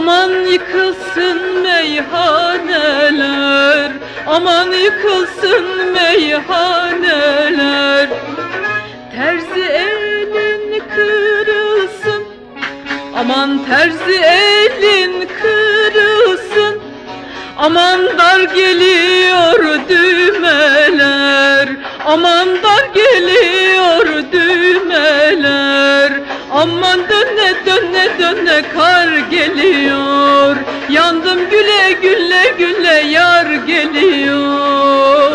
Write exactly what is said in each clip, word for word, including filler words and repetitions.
Aman yıkılsın meyhaneler, aman yıkılsın meyhaneler. Terzi elin kırılsın, aman terzi elin kırılsın. Aman dar geliyor düğmeler, aman dar geliyor düğmeler. Aman döne döne döne kar geliyor, yandım güle güle güle yar geliyor.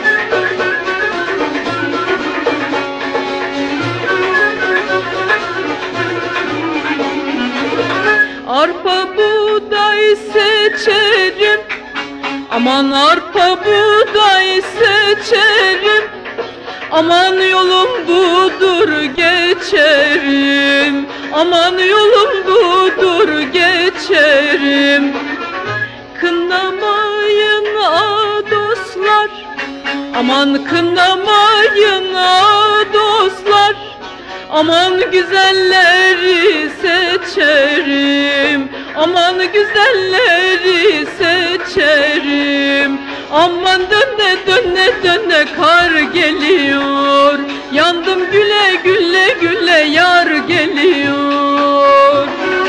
Arpa buğday seçerim, aman arpa buğday seçerim. Aman yolum budur geçerim, aman yolum budur geçerim. Kınamayın a dostlar, aman kınamayın a dostlar. Aman güzelleri seçerim, aman güzelleri seçerim. Aman döne döne döne kar geliyor, yandım güle güle güle yar geliyor.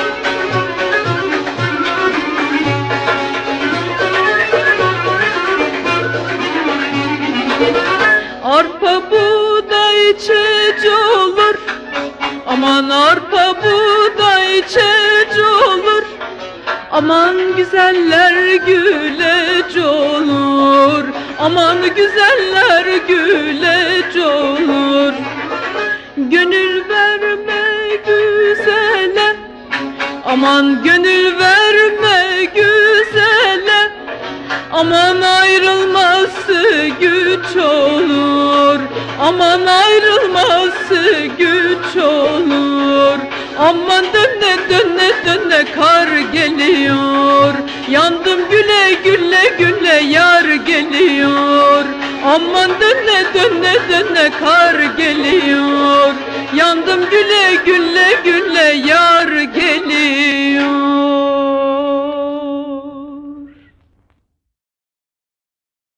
Arpa buğday çeç olur, aman arpa buğday çeç olur. Aman güzeller güleç olur, aman güzeller güleç olur. Gönül verme güzele, aman gönül verme güzele. Aman ayrılması güç olur, aman ayrılması güç olur. Aman döne döne döne kar geliyor, yandım güle güle güle yar geliyor. Aman döne döne döne kar geliyor, yandım güle güle güle yar geliyor.